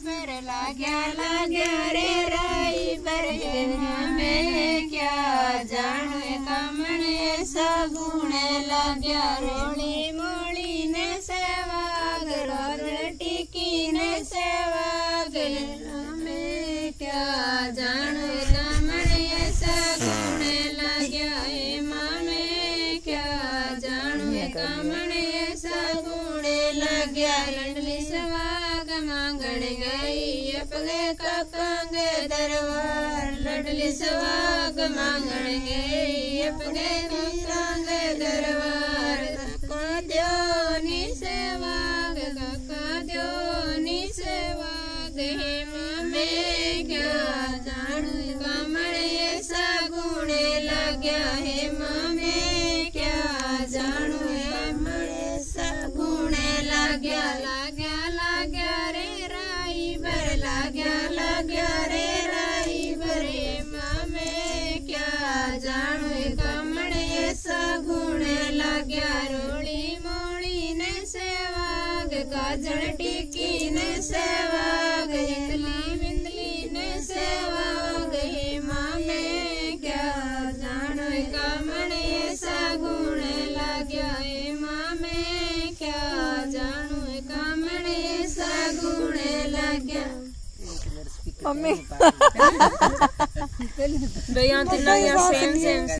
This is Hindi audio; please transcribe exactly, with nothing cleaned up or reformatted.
बर लाग्या लाग्या रे राई बर में क्या जान कमण ऐसा गुण लाग्या रोली मोली ने सेवाग रोज टिकी ने सेवाग में क्या जान कमण ऐसा गुण लाग्या माँ में क्या जान कमण ऐसा गुण लाग्या लडली सवाग मांगण गई अपने काकांगे दरबार लडली सवाग मांगण गई अपने काकांगे दरबार काका द्यो नी सेवाग काका द्यो नी सेवाग हे मामे क्या जाणू कमण ऐसा गुण लाग्या हे मामे क्या जाणू कमण ऐसा गुण लाग्या लाग्या लाग्या रे राई बर लाग्या लाग्या रे राई बरे मामे क्या जाणू कमण ऐसा गुण लाग्या रोली मोली ने सेवाग काजल टिकी ने सेवाग हिंदली बिंदली ने सेवाग हे मामे क्या जाणू कमण ऐसा गुण लाग्या हे मामे क्या जाणू कमण ऐसा गुण लाग्या मम्मी भैया सेम सेम